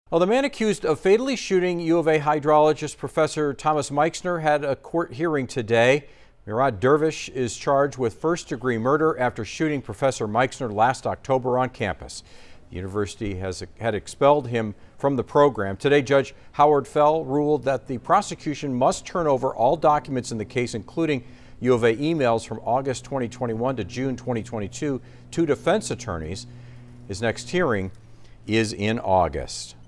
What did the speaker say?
Well, the man accused of fatally shooting U of A hydrologist Professor Thomas Meixner had a court hearing today. Murad Dervish is charged with first-degree murder after shooting Professor Meixner last October on campus. The university had expelled him from the program. Today, Judge Howard Fell ruled that the prosecution must turn over all documents in the case, including U of A emails from August 2021 to June 2022 to defense attorneys. His next hearing is in August.